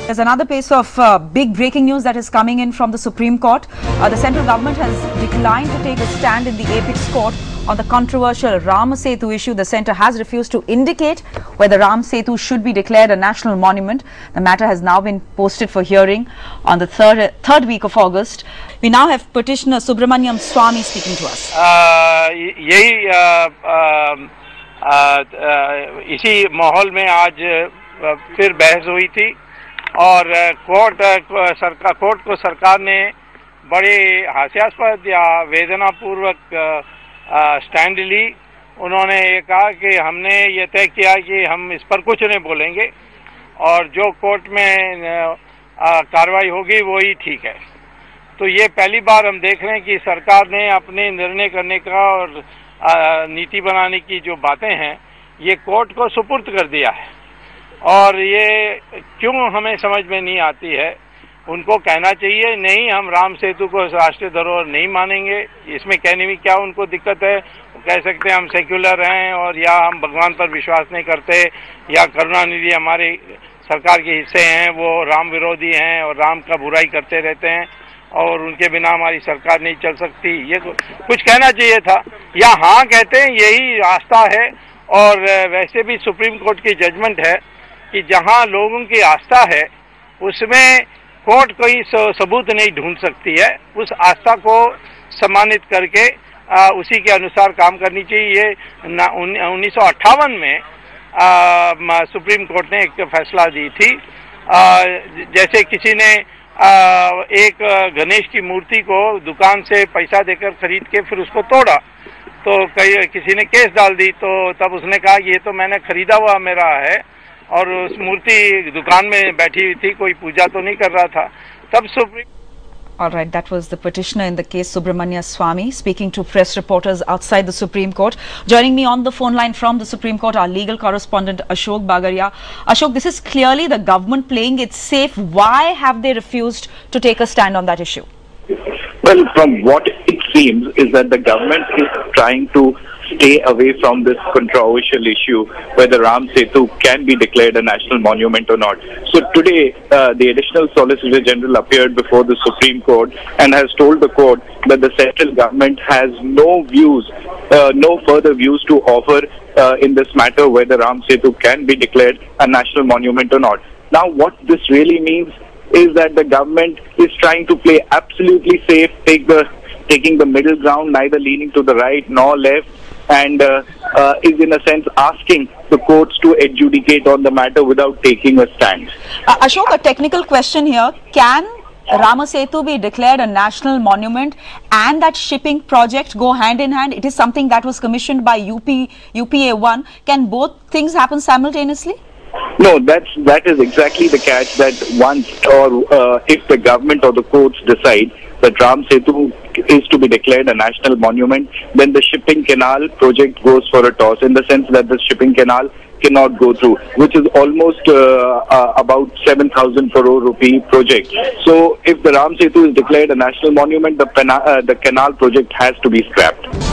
There's another piece of big breaking news that is coming in from the Supreme Court. The central government has declined to take a stand in the apex court on the controversial Ram Setu issue. The centre has refused to indicate whether Ram Setu should be declared a national monument. The matter has now been posted for hearing on the third week of August. We now have petitioner Subramaniam Swamy speaking to us. इसी माहौल में आज फिर बहस हुई थी और court को सरकार ने बड़े हास्यास्पद या वेदनापूर्वक स्टैंड ली। उन्होंने ये कहा कि हमने ये तय किया कि हम इस पर कुछ नहीं बोलेंगे और जो कोर्ट में कार्रवाई होगी वो ही ठीक है। तो ये पहली बार हम देख रहे हैं कि सरकार ने अपने निर्णय करने का और नीति बनाने की जो बातें हैं ये कोर्ट को सुपुर्द कर दिया है और ये क्यों हमें समझ में नहीं आती है। उनको कहना चाहिए नहीं, हम राम सेतु को राष्ट्रीय धरोहर नहीं मानेंगे। इसमें कहने में क्या उनको दिक्कत है? वो कह सकते हैं हम सेक्युलर हैं और या हम भगवान पर विश्वास नहीं करते या करुणानिधि हमारे सरकार के हिस्से हैं, वो राम विरोधी हैं और राम का बुराई करते रहते हैं और उनके बिना हमारी सरकार नहीं चल सकती। ये कुछ कहना चाहिए था या हाँ कहते हैं यही रास्ता है। और वैसे भी सुप्रीम कोर्ट की जजमेंट है कि जहाँ लोगों की आस्था है उसमें कोर्ट कोई सबूत नहीं ढूंढ सकती है। उस आस्था को सम्मानित करके उसी के अनुसार काम करनी चाहिए। ये 1958 में सुप्रीम कोर्ट ने एक फैसला दी थी। जैसे किसी ने एक गणेश की मूर्ति को दुकान से पैसा देकर खरीद के फिर उसको तोड़ा तो किसी ने केस डाल दी, तो तब उसने कहा ये तो मैंने खरीदा हुआ मेरा है और उस मूर्ति दुकान में बैठी हुई थी, कोई पूजा तो नहीं कर रहा था। तब supreme All right, that was the petitioner in the case, Subramania Swamy, speaking to press reporters outside the Supreme Court. Joining me on the phone line from the Supreme Court, our legal correspondent Ashok Bagaria. Ashok, this is clearly the government playing it safe. Why have they refused to take a stand on that issue? Well, from what it seems is that the government is trying to stay away from this controversial issue whether Ram Setu can be declared a national monument or not. So today, the additional Solicitor General appeared before the Supreme Court and has told the court that the central government has no views, no further views to offer in this matter whether Ram Setu can be declared a national monument or not. Now, what this really means is that the government is trying to play absolutely safe, taking the middle ground, neither leaning to the right nor left, and is in a sense asking the courts to adjudicate on the matter without taking a stand. Ashok, a technical question here. Can Rama Setu be declared a national monument and that shipping project go hand in hand? It is something that was commissioned by UPA1. Can both things happen simultaneously? No, that is exactly the catch, that once or if the government or the courts decide that Ram Setu is to be declared a national monument, then the shipping canal project goes for a toss, in the sense that the shipping canal cannot go through, which is almost about 7,000 crore rupee project. So if the Ram Setu is declared a national monument, the canal project has to be scrapped.